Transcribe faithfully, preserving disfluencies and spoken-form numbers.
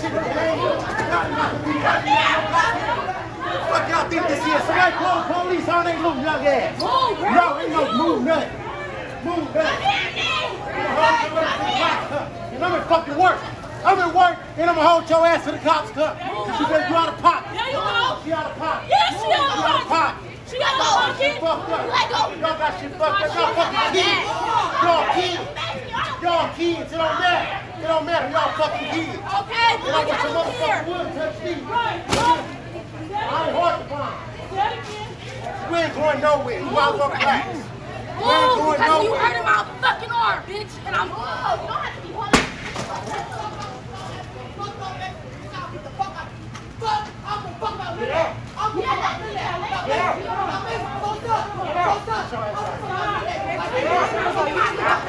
shit in the game. Fuck y'all think this is? Somebody call the police on they little young ass. No, ain't no move nothing. Move nothing. And I'm in fucking work. I'm in work and I'm gonna hold your ass to the cops come. Cause you better go out of pocket. Yeah, you know. She out of pocket. Yeah, she out of pocket. She got no pocket. Fucked up. Let go. Y'all got shit fucked up. Y'all fucking kids. Y'all kids. Y'all kids. It don't matter. It don't matter. Y'all fucking kids. Okay. It don't want your motherfucking wood touch these. Right. I ain't hard to find. We ain't going nowhere. You motherfucking rats. We ain't Move, going because nowhere. you hurting my fucking arm, bitch. And I'm, oh, you don't have to be holding. Get up.